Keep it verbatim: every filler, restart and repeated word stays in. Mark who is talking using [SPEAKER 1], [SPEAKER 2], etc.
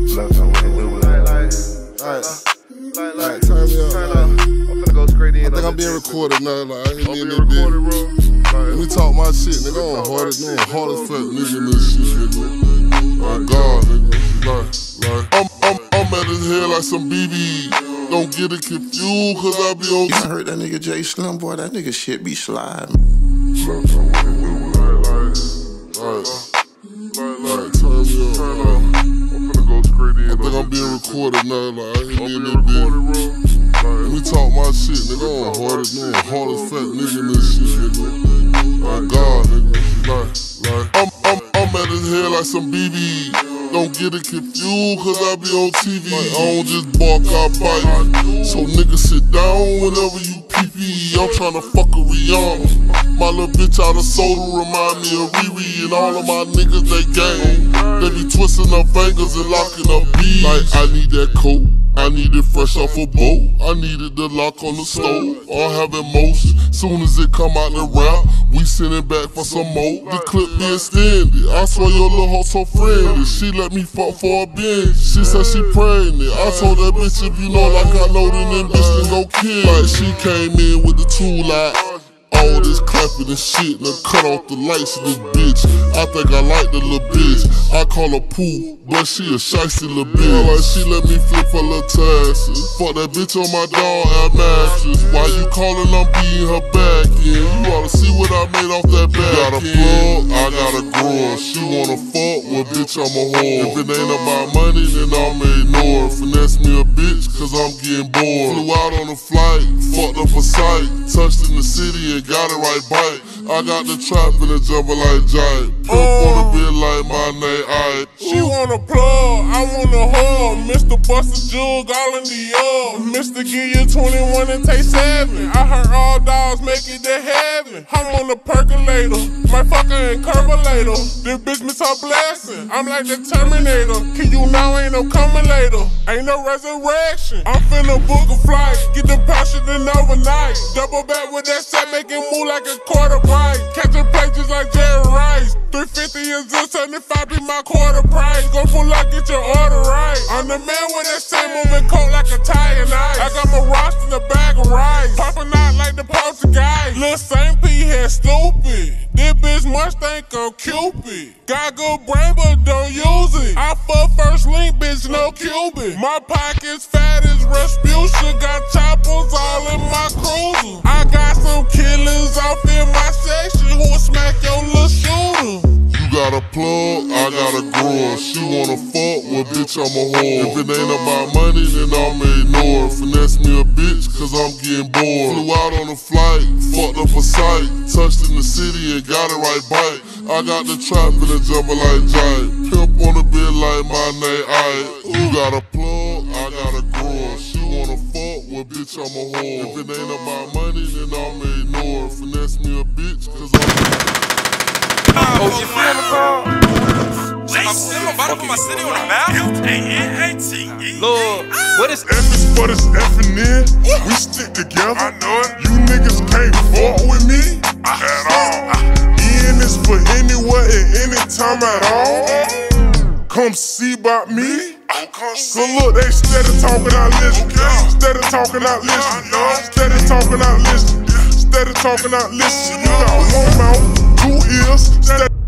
[SPEAKER 1] Alright, alright, turn me up. I'm finna go straight in. I think I'm being recorded now. Like, I ain't in this bitch. Let me talk my shit, nigga. I'm hard as, nigga. Hard as fuck, nigga, in this shit, nigga. Oh, God, nigga. Like, like, I'm, I'm, I'm at his head like some B B. Don't get it confused, cause I be on.
[SPEAKER 2] You heard that nigga J Slim, boy. That nigga shit be sliding.
[SPEAKER 1] Like, like, like, turn me up. I'm finna go straight in. I think I'm being recorded now. Like, I ain't in this bitch. Let me talk my shit, nigga. I'm hard as, nigga. Hard as fat nigga in this shit, nigga. Oh, God, nigga. Like, like, I'm, I'm, I'm at his head like some B B. Don't get it confused, cause I be on T V. Like, I don't just bark, I bite. So niggas sit down whenever you pee-pee. I'm tryna fuck a Rihanna. My little bitch out of soda remind me of Riri. And all of my niggas, they gang. They be twisting up fingers and locking up beads. Like, I need that coat, I need it fresh off a boat. I needed the lock on the stove, all having motion. Soon as it come out the rap, we send it back for some more. The clip be extended. I saw your little hoe so friendly. She let me fuck for a binge. She said she pregnant. I told that bitch, if you know like I know, then them bitch can go kill. Like, she came in with the tool out. All this clapping and shit, and cut off the lights of this bitch. I think I like the little bitch. I call her Pooh, but she a shiesty little bitch. Like, she let me flip her little tasses. Fuck that bitch on my dog at mattress. Why you calling, I'm beating her back in. You oughta see what I made off that back. Got a plug, I got a grower. She wanna fuck, well bitch I'm a whore. If it ain't about money, then I'ma ignore it. Finesse me a bitch, cause I'm getting bored. Flew out on a flight, fucked up a sight. Touched in the city and got it right bite. I got the trap in the jumper like giant. Pimp wanna be like my name, I.
[SPEAKER 3] She wanna plug, I wanna hug. Mister Buster Jug, all in the up. Mister Give you twenty-one and take seven. I heard all dogs make it to heaven. I'm on the percolator, my fucking carburetor. This bitch miss her blessing. I'm like the Terminator. Can you now ain't no coming later. Ain't no resurrection. I'm finna book a flight, get the passion in overnight. Double back with that set, make it move like a quarter price. Catching pages like Jerry Rice. three fifty is this, seventy-five be my quarter price. Go full out, get your order right. I'm the man with that same moving coat like a tie and ice. I got my rocks in the bag of rice. Popping out like the Poltergeist. Lil' Saint P head stupid. This bitch must think I'm Cupid. Got good brain but don't use it. I fuck first link, bitch, no Cuban. My pockets fat as Rasputia. Got choppers all in my cruiser. I got some killers off in my section who'll smack your little shooter.
[SPEAKER 1] You got a plug, I got a grower. She wanna fuck, well bitch I'm a whore. If it ain't about money, then I'ma ignore it. Finesse me a bitch, cause I'm getting bored. Flew out on a flight, fucked up a sight. Touched in the city and got it right bite. I got the trap in the jumper like giant. Pimp wanna be like my name, I. You got a plug, I got a grower. She wanna fuck, well bitch I'm a whore. If it ain't about money, then I'ma ignore it. Finesse me a bitch, cause I'm
[SPEAKER 4] Oh, you feel me, Carl? I'm about to put my city on the map. Lord, what is
[SPEAKER 3] F is for this F and N. We stick together. I know it. You niggas can't fuck with me at all. Ian is for anywhere and anytime at all. Come see about me. So look, they steady talking out listen. Steady talking out listen. Steady talking out listen. Steady talking out listen. You got one mouth, two ears. Steady